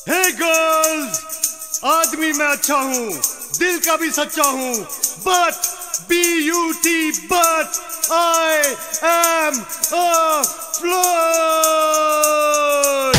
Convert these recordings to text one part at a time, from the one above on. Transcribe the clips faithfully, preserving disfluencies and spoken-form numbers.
हे girls, आदमी मैं अच्छा हूँ, दिल का भी सच्चा हूँ, but B U T but I am a float.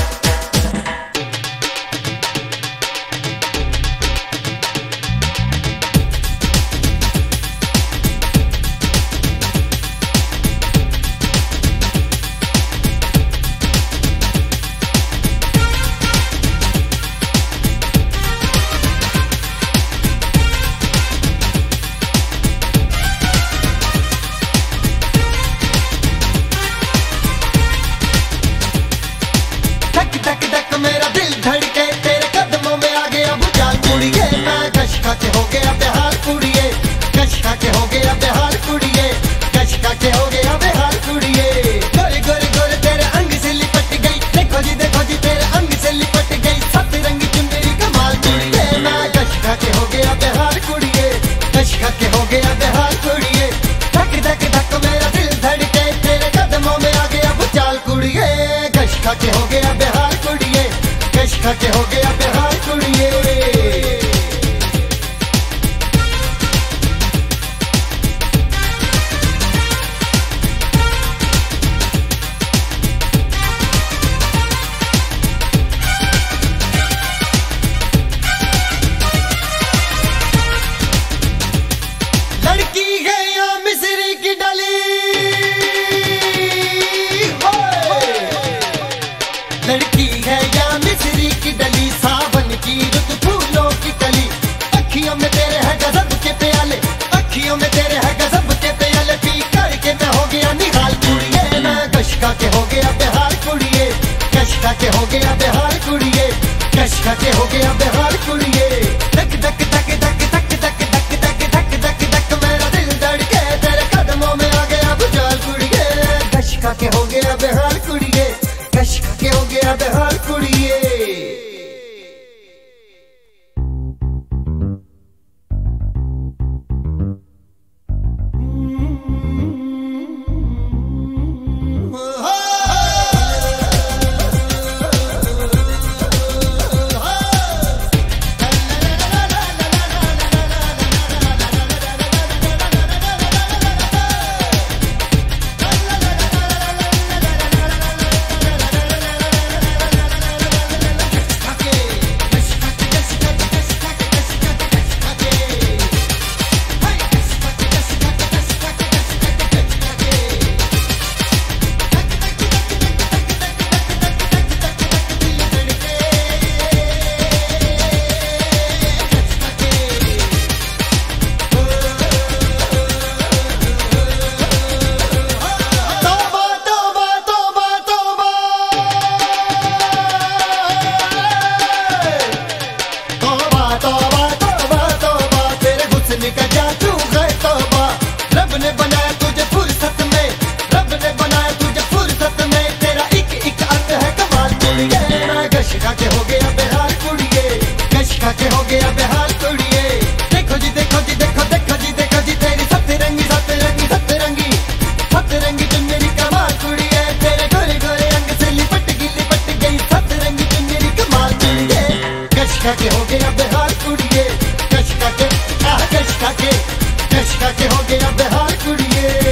मेरा दिल धड़के तेरे कदमों में आ गया भूचाल कुड़िए, मैं कश के हो गया बेहाल कुड़िए, कश के हो गया बेहाल कुड़िए, कश के हो गया बेहाल कुड़िए। गोरे गोरे गोरे तेरे अंग से लिपट गई, देखो जी देखो जी तेरे अंग से लिपट गई, सब रंगी चुनरी कमाल कुड़िए, मैं कश के हो गया बेहाल कुड़िए, कश के हो गया बेहाल कुड़िए। धक धक धक मेरा दिल धड़के तेरे कदमों में आ गया भूचाल कुड़िए, कश के हो गया बेहाल कुड़िए, कश के हो गया बेहाल कुड़िए। लड़की है या मिस्री की डली, लड़की है या मिस्री की डली, सावन की रुत फूलों की कली, अखियों में तेरे है गजब के प्याले, अखियों में तेरे है गजब के प्याले, पी करके मैं हो गया निहाल कुड़िए, मैं कशका के हो गया बेहाल कुड़िए, कशका के हो गया बेहाल कुड़िए, कशका के हो गया बेहाल कुड़िए। धक धक धक धक धक धक धक धक धक धक धक मेरा दिल धड़के तेरे कदमों में आ गया भूचाल कुड़िए, कशका के हो गया बेहाल कुड़िए, कशका के हो गया बेहाल कुड़िए। कशका के हो गया बेहाल कुड़िए, कशका के हो गया बेहाल कुड़िए। देखो जी देखो जी देखो देखो जी देखो जी तेरी सतरंगी सतरंगी सतरंगी सतरंगी चुनरी कमाल कुड़िए, तेरे गोरे गोरे अंग से लिपट गई लिपट गई, सतरंगी चुनरी कमाल कुड़िए, कशका के हो गया बेहाल कुड़िए, कशका के आह कशका के कशका के हो गया बेहाल कुड़िए।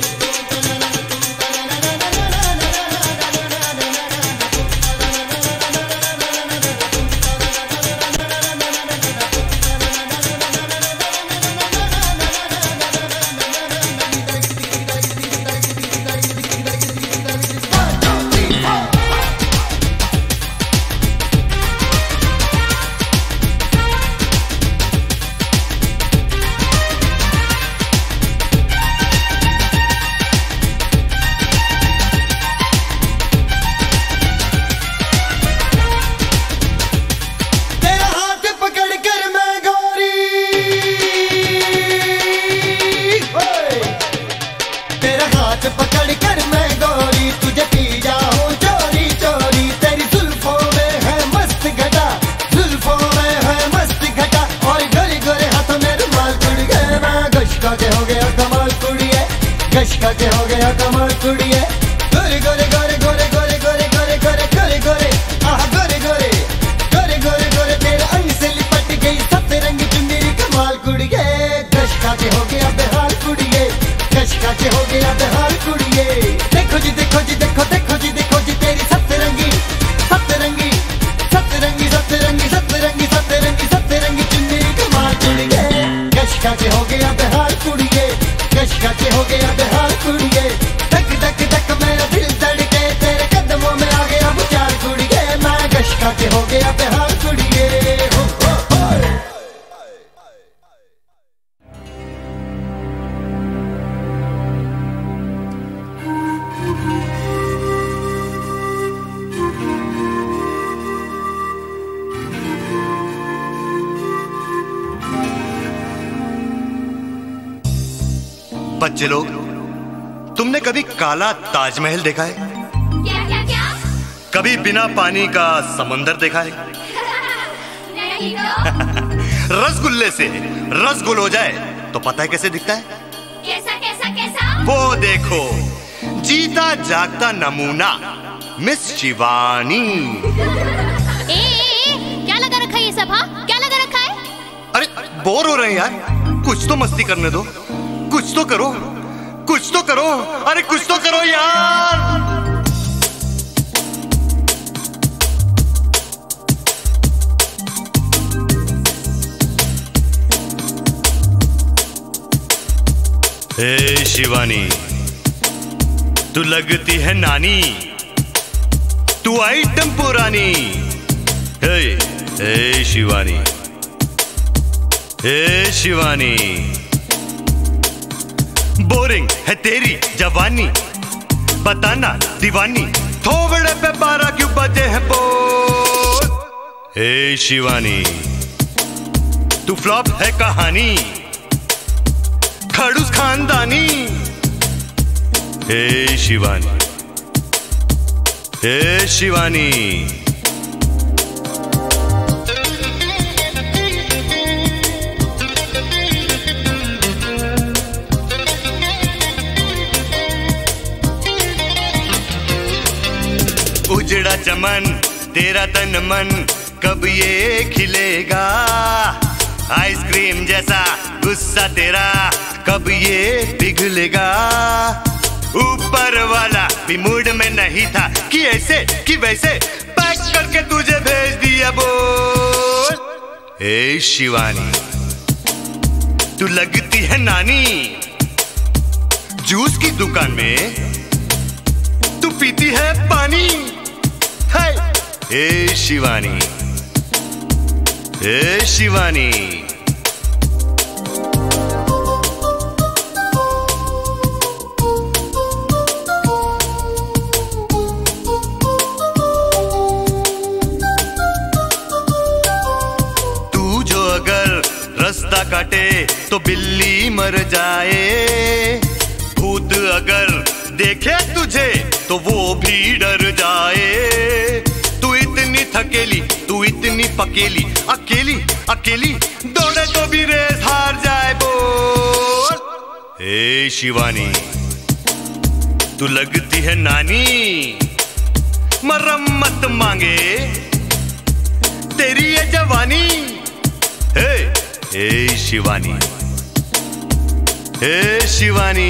पकड़ कर मैं गोरी तुझे पी जाऊं चोरी चोरी, तेरी जुल्फों में है मस्त घटा, जुल्फों में है मस्त घटा, और गोरे गोरे हाथों में रुमाल कुड़ी गए, मैं कशका के हो गया कमाल कुड़िए, कशका के हो गया कमाल कुड़िए। गोरे गोरे गोरे गोरे गोरे गोरे गोरे गोरे गोरे गोरे आह गोरे गोरे के हो गया बेहाल कुड़िए, धक धक धक मेरा दिल धड़के, तेरे कदमों में आ गया भूचाल कुड़िए, मैं कश खा के हो गया बेहाल कुड़िए। हो, हो, हो। बच्चे लोग, तुमने कभी काला ताजमहल देखा है? क्या क्या क्या? कभी बिना पानी का समंदर देखा है? नहीं तो। रसगुल्ले से रसगुल हो जाए तो पता है कैसे दिखता है? कैसा कैसा कैसा? वो देखो, जीता जागता नमूना मिस शिवानी। ए, ए, ए, क्या लगा रखा है ये सब? हाँ, क्या लगा रखा है? अरे बोर हो रहे हैं यार, कुछ तो मस्ती करने दो, कुछ तो करो, कुछ तो करो, अरे कुछ तो करो यार। हे शिवानी, तू लगती है नानी, तू आइटम पुरानी। Hey hey Shivani, hey Shivani, boring है तेरी जवानी, बताना दीवानी, थोबड़े पे बारह क्यों बजे हैं बोल। हे शिवानी, तू फ्लॉप है कहानी, खड़ूस खानदानी। हे शिवानी, हे शिवानी, उजड़ा चमन तेरा तन मन कब ये खिलेगा, आइसक्रीम जैसा गुस्सा तेरा कब ये पिघलेगा। ऊपर वाला भी मूड में नहीं था कि ऐसे कि वैसे पैक करके तुझे भेज दिया बोल। हे शिवानी, तू लगती है नानी, जूस की दुकान में तू पीती है पानी। हे शिवानी, हे शिवानी, तू जो अगर रास्ता काटे तो बिल्ली मर जाए, भूत अगर देखे तुझे तो वो भी डर जाए। तू इतनी थकेली, तू इतनी पकेली, अकेली अकेली दौड़े तो भी रेस हार जाए बोल। हे शिवानी, तू लगती है नानी, मरम्मत मांगे तेरी ये जवानी। हे हे शिवानी, हे शिवानी,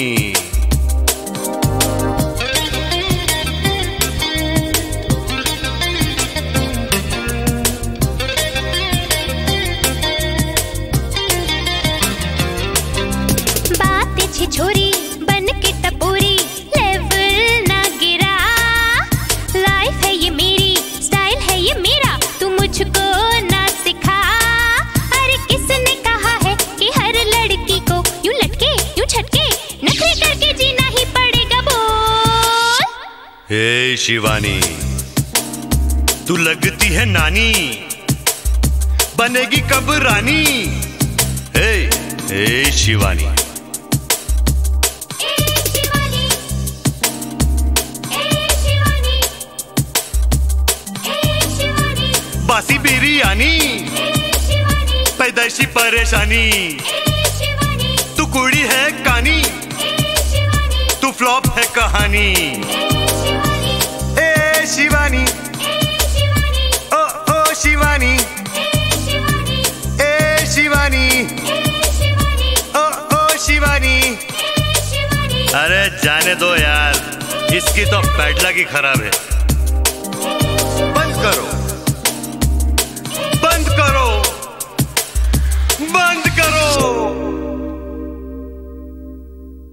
छोरी बन के टपोरी, लेवल ना गिरा। लाइफ है ये मेरी, स्टाइल है ये मेरा, तू मुझको ना सिखा। अरे किसने कहा है कि हर लड़की को यूं लटके यूं छटके नखरे करके जीना ही पड़ेगा बोल। हे शिवानी, तू लगती है नानी, बनेगी कब रानी। हे हे शिवानी, बासी बिरयानी, पैदाइशी परेशानी, तू कुड़ी है कानी, तू फ्लॉप है कहानी। ए शिवानी, ओ ओ शिवानी, ए शिवानी, ओ ओ शिवानी। अरे जाने दो यार, इसकी तो बैटला की खराब है। बंद करो, बंद करो, बंद करो।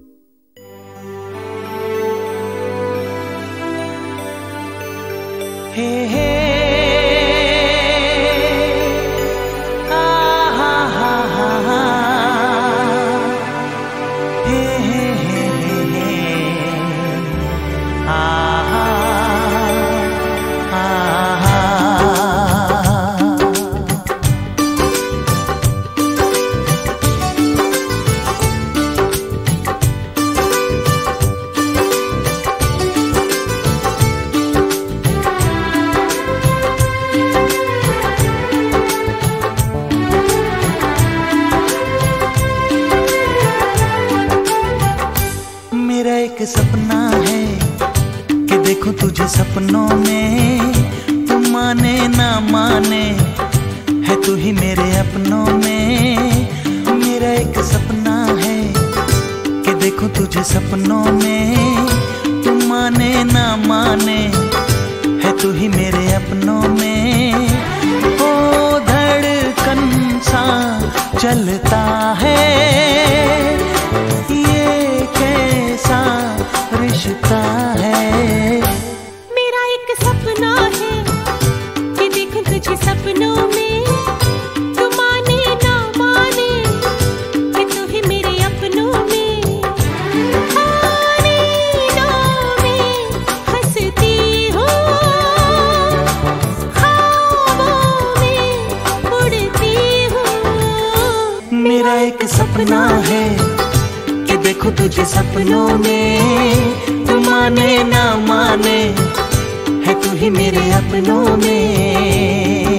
सपना है कि देखूं तुझे सपनों में, तू माने ना माने है तू ही मेरे अपनों में। मेरा एक सपना है कि देखूं तुझे सपनों में, तू माने ना माने है तू ही मेरे अपनों में। ओ धड़कन सा चलता है, ये कैसा रिश्ता है। मेरा एक सपना है कि देखूं तुझे सपनों में, तू माने ना माने है तू ही मेरे अपनों में। नींदों में हंसती हूँ, ख्वाबों में उड़ती हूँ। मेरा एक सपना है कि देखूं तुझे सपनों में, तू माने ना माने है तू ही मेरे अपनों में।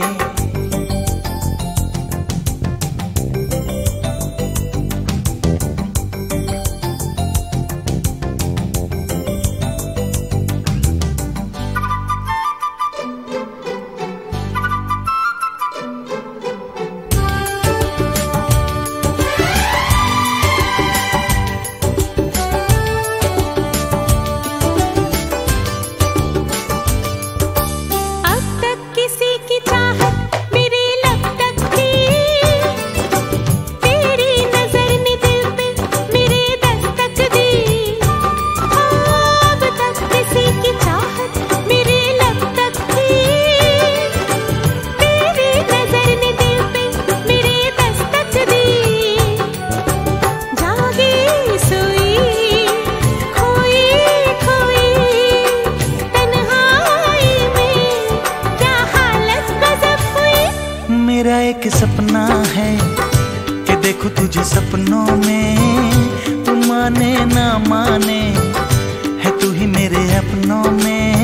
मेरा एक सपना है कि देखूं तुझे सपनों में, तू माने ना माने है तू ही मेरे अपनों में।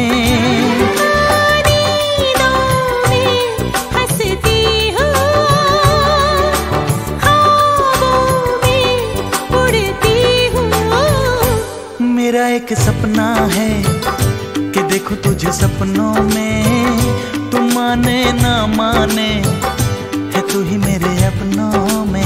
नींदों में हंसती हूँ, ख्वाबों में उड़ती हूँ। मेरा एक सपना है कि देखूं तुझे सपनों में, तू माने ना माने है तू ही मेरे अपनों में।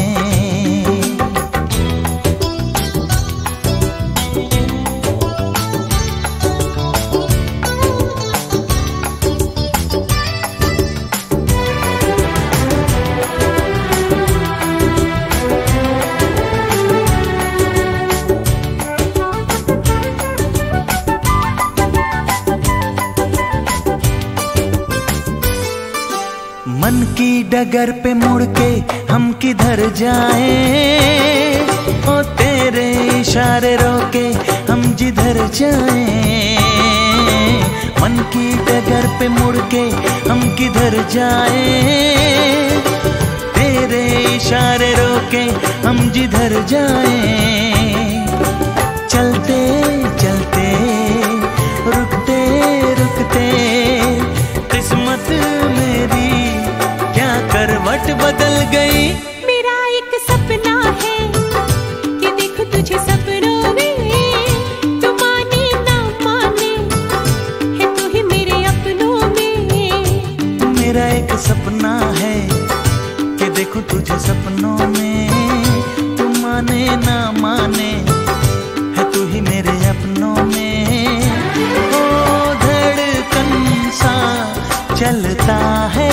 मन की डगर पे मुड़ के हम किधर जाएं, ओ तेरे इशारे रोके हम जिधर जाएं। मन की डगर पे मुड़ के हम किधर जाएं, तेरे इशारे रोके हम जिधर जाएं। चलते चलते रुकते रुकते किस्मत मेरी करवट बदल गई। मेरा एक सपना है कि देखूं तुझे सपनों में, तू माने ना माने है तू ही मेरे अपनों में। मेरा एक सपना है कि देखूं तुझे सपनों में, तू माने ना माने है तू ही मेरे अपनों में। ओ धड़कन सा चलता है,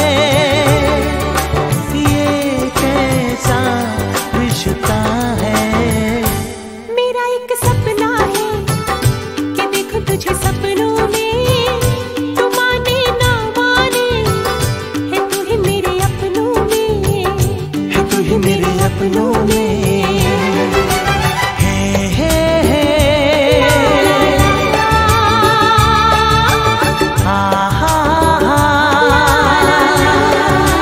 रिश्ता है। मेरा एक सपना है कि देखूं तुझे सपनों में, तू माने ना माने है तू ही मेरे अपनों में, है तू ही मेरे अपनों में। हे हे हे आ हा हा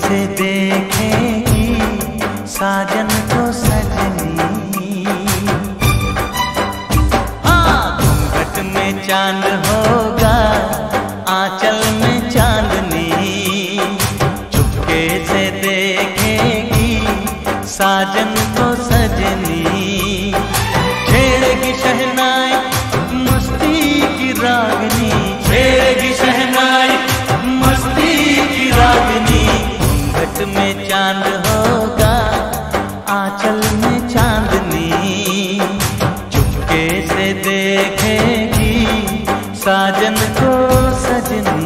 से देखेगी साजन को सजनी। हाँ, घूंघट में चांद होगा, आंचल में चांदनी, चुपके से देखेगी साजन को सजनी। छेड़ेगी शहनाई मस्ती की रागनी, छेड़ेगी शहनाई मस्ती की रागनी। घूंघट में चांद होगा, आंचल में चांदनी, चुपके से देखेगी साजन को सजनी।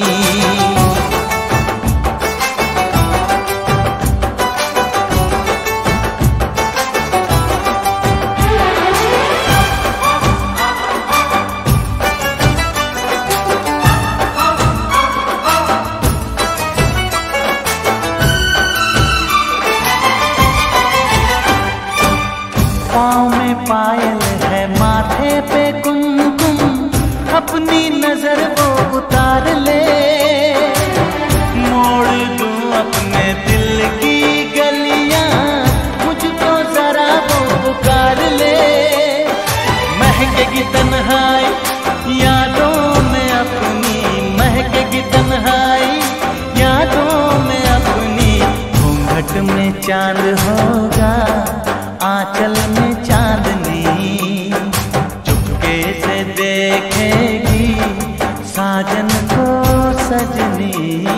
पाँव में पायल है, माथे पे कुमकुम, अपनी नजर वो उतार ले। मोड़ दूं अपने दिल की गलियां, मुझको जरा वो पुकार ले। महकेगी तन्हाई यादों में अपनी, महकेगी तन्हाई यादों में अपनी। घूंघट में चांद होगा, आंचल में चांदनी, चुपके से देखेगी साजन को सजनी।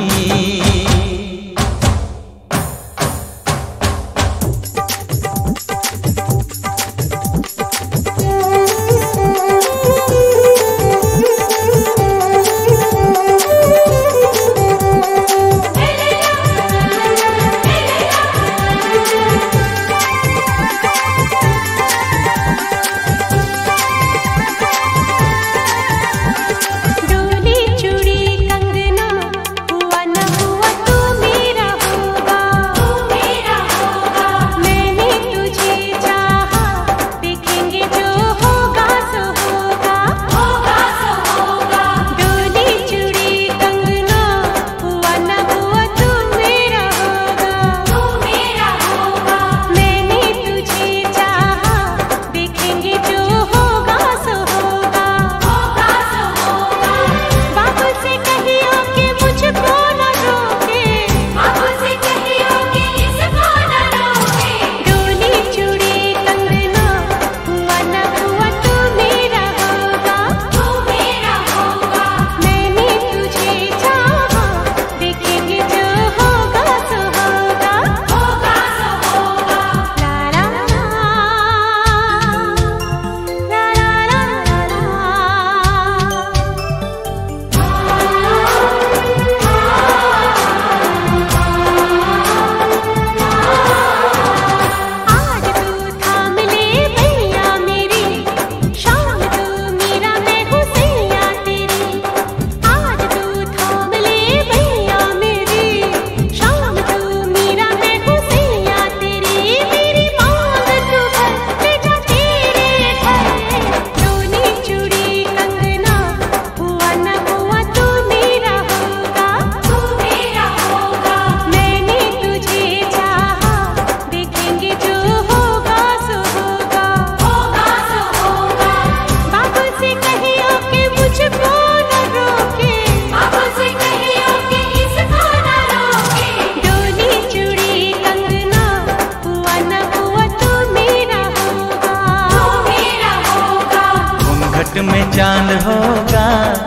में चांद होगा,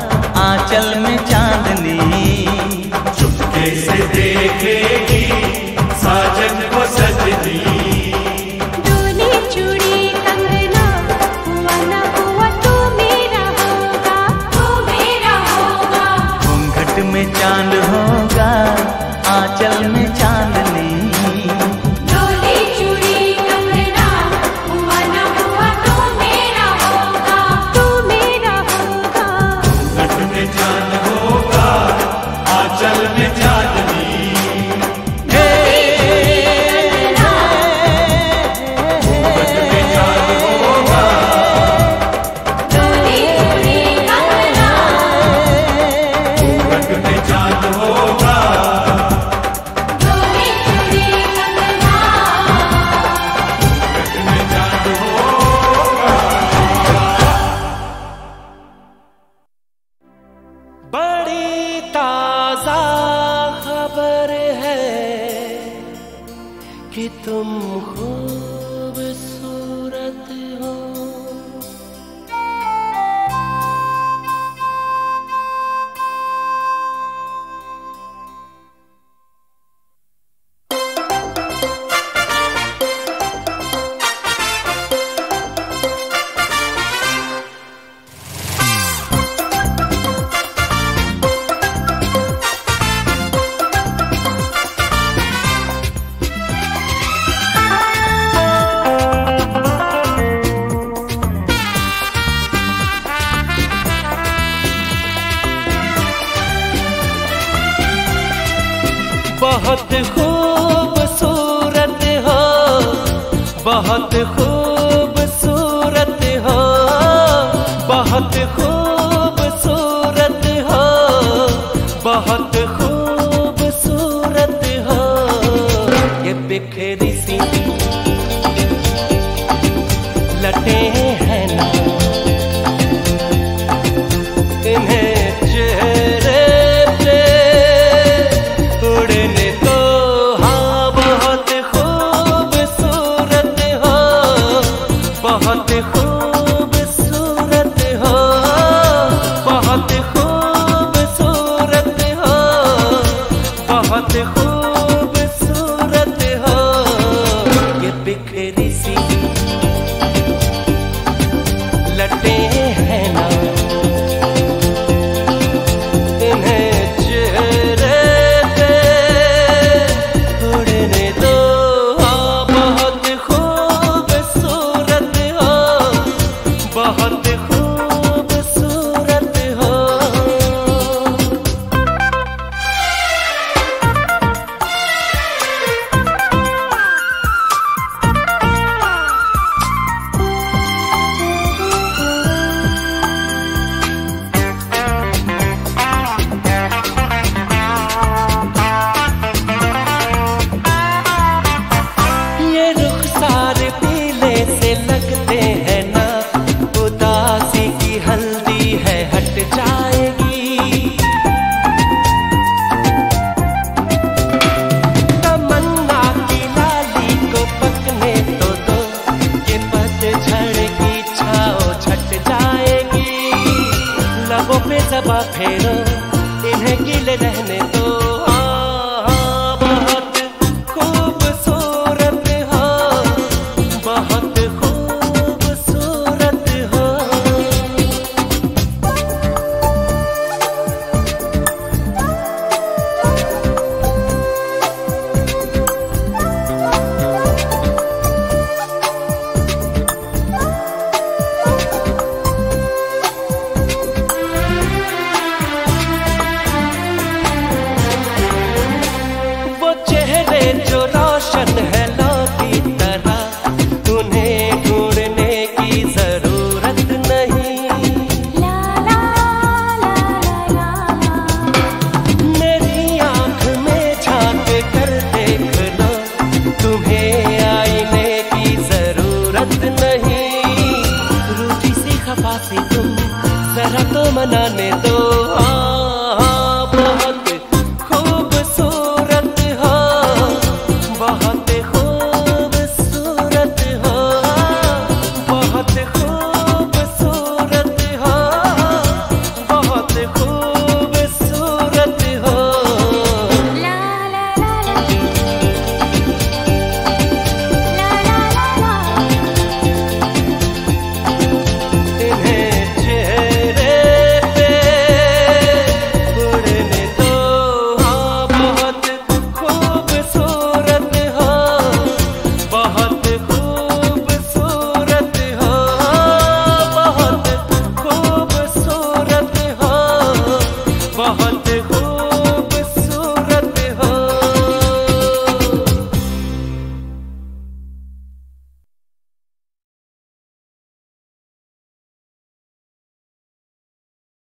आंचल में चांदनी, चुपके से देखेगी साजन को सजनी। डोली चूड़ी कंगना, हुआ ना हुआ तू मेरा होगा, तू मेरा होगा। घूंघट में चांद होगा, आंचल में चांदनी। डोली चूड़ी कंगना, हुआ ना हुआ तू मेरा होगा, तू मेरा होगा। कि तुम खूबसूरत हो। बहुत खूबसूरत हो, बहुत खूबसूरत हो, बहुत खूबसूरत हो, बहुत खूबसूरत हो। ये बिखरी सी लटे हैं ना, इन्हें चेहरे पे उड़ने दो। हाँ बहुत खूबसूरत हो, बहुत खूबसूरत हो, बहुत खूबसूरत हो, बहुत खूबसूरत हो। ये बिखरी सी लटे हैं ना, इन्हें चेहरे पे उड़ने दो। हाँ बहुत खूबसूरत हो, बहुत खूबसूरत हो। ये रुखसार पीले से लगते हैं ना, उदासी की हल्दी है हट जाएगी। तमन्ना की लाली को पकने तो दो, ये पतझड़ की छाँव छट जाएगी। लबों पे ज़बां फेरो, इन्हें गिले रहने दो। हाँ, बहुत खूबसूरत हो, बहुत खूबसूरत हो। वो चेहरे जो रोशन है लो की तरह, उन्हें ढूंढने की जरूरत नहीं। ला ला ला ला ला। मेरी आंख में झांक कर देख लो, तुम्हें आईने की जरूरत नहीं। रूठी सी खफा सी तुम जरा तो मनाने